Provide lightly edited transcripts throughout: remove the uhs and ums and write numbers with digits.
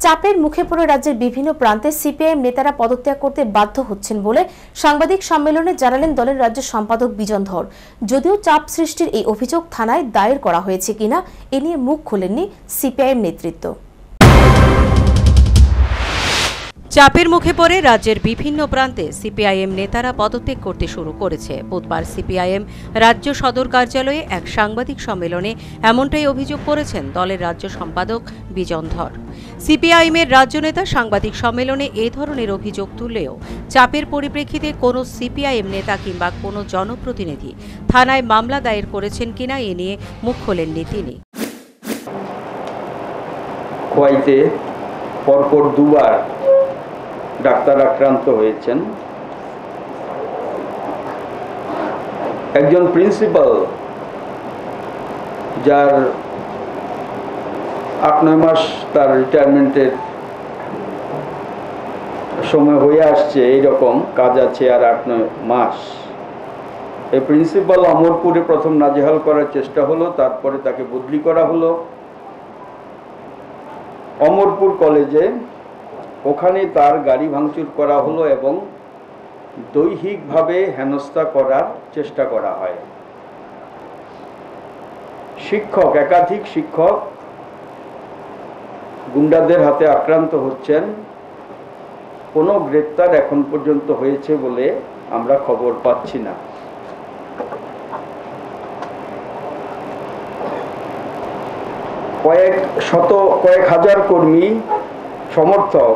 চাপের মুখে পড়ে রাজ্যের বিভিন্ন প্রান্তে সিপিআইএম নেতারা পদত্যাগ করতে বাধ্য হচ্ছেন বলে সাংবাদিক সম্মেলনে জানালেন দলের রাজ্য সম্পাদক বিজন ধর। যদিও চাপ সৃষ্টির এই অভিযোগ থানায় দায়ের করা হয়েছে কিনা এ নিয়ে মুখ খোলেননি সিপিআইএম নেতৃত্ব। চাপের মুখে পড়ে রাজ্যের বিভিন্ন প্রান্তে সিপিআইএম নেতারা পদত্যাগ করতে শুরু করেছে। বুধবার সিপিআইএম রাজ্য সদর কার্যালয়ে এক সাংবাদিক সম্মেলনে এমনটাই অভিযোগ করেছেন দলের রাজ্য সম্পাদক বিজন ধর। সিপিআইএমের রাজ্য নেতা সাংবাদিক সম্মেলনে এই ধরনের অভিযোগ তুললেও চাপের পরিপ্রেক্ষিতে কোনো সিপিআইএম নেতা কিংবা কোনো জনপ্রতিনিধি থানায় মামলা দায়ের করেছেন কিনা এ নিয়ে মুখ খোলেননি তিনি। খোয়াইতে পরপর দুবার ডাক্তার আক্রান্ত হয়েছেন। একজন প্রিন্সিপাল যার 8-9 মাস তার রিটায়ারমেন্টের সময় হয়ে আসছে, এইরকম কাজ আছে আর 8-9 মাস। এই প্রিন্সিপাল অমরপুরে প্রথম নাজেহাল করার চেষ্টা হলো, তারপরে তাকে বদলি করা হলো অমরপুর কলেজে। ওখানে তার গাড়ি ভাঙচুর করা হলো এবং দৈহিকভাবে হেনস্থা করার চেষ্টা করা হয়। শিক্ষক, একাধিক শিক্ষক গুন্ডাদের হাতে আক্রান্ত হচ্ছেন। কোনো গ্রেপ্তার এখন পর্যন্ত হয়েছে বলে আমরা খবর পাচ্ছি না। কয়েক হাজার কর্মী সমর্থক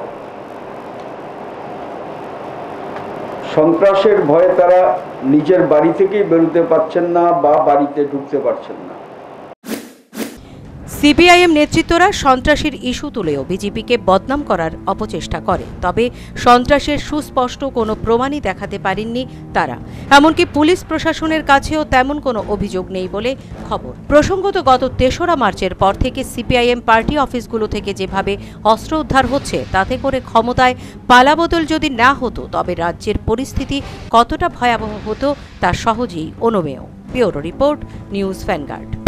সন্ত্রাসের ভয়ে তারা নিজের বাড়ি থেকেই বেরোতে পারছেন না বা বাড়িতে ঢুকতে পারছেন না। সিপিআইএম নেতৃত্বরা সন্ত্রাসের ইস্যু তুলেও বিজেপিকে বদনাম করার অপচেষ্টা করে, তবে সন্ত্রাসের সুস্পষ্ট কোনো প্রমাণই দেখাতে পারেননি তারা। এমনকি পুলিশ প্রশাসনের কাছেও তেমন কোনো অভিযোগ নেই বলে খবর। প্রসঙ্গত, গত 3রা মার্চের পর থেকে সিপিআইএম পার্টি অফিসগুলো থেকে যেভাবে অস্ত্র উদ্ধার হচ্ছে, তাতে করে ক্ষমতায় পালাবদল যদি না হতো তবে রাজ্যের পরিস্থিতি কতটা ভয়াবহ হতো তা সহজেই অনুমেয়। Bureau report, news vanguard.